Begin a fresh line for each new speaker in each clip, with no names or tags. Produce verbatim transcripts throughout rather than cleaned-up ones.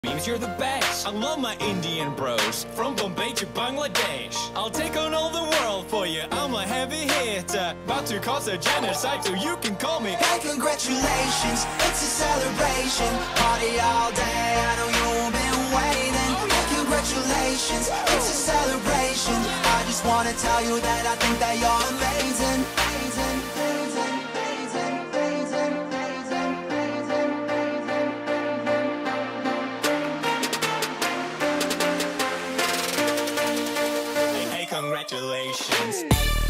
Memes, you're the best. I love my Indian bros, from Bombay to Bangladesh. I'll take on all the world for you, I'm a heavy hitter. About to cause a genocide, so you can call me.
Hey, congratulations, it's a celebration. Party all day, I know you've been waiting. Hey, congratulations, it's a celebration. I just wanna tell you that I think that you're amazing. Amazing, amazing, amazing, amazing, amazing, amazing, amazing.
Hey, hey, congratulations.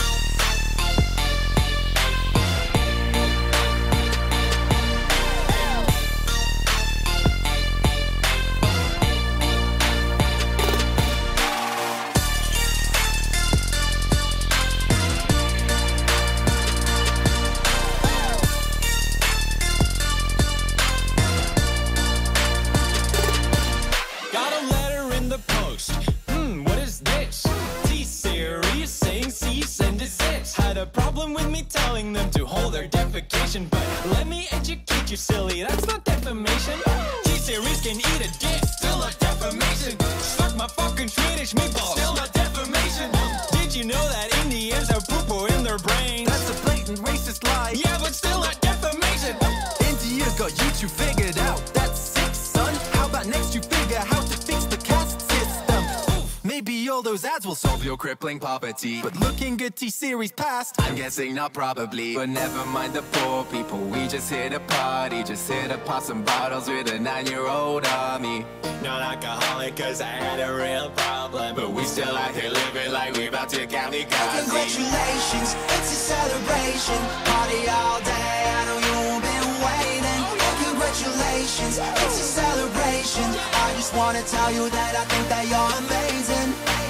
Telling them to hold their defecation, but let me educate you, silly, that's not defamation. T-Series can eat a dick, still not defamation. Suck my fucking Swedish meatballs, still not defamation. Did you know that Indians have poo-poo in their brains?
That's a blatant racist lie.
Yeah, but still not defamation.
India got you two figured out. That's sick, son. How about next you figure how to fix the caste system? Oof. Maybe all those ads will solve your crippling poverty, but looking good T-Series past, I'm guessing not probably. But never mind the poor people, we just here to party, just here to pop some bottles with a nine-year-old army.
Not alcoholic cause I had a real problem, but we still out here living like we about to kamikaze.
Congratulations, it's a celebration. Party all day, I know you've been waiting. And congratulations, it's a celebration. I just wanna tell you that I think that you're amazing.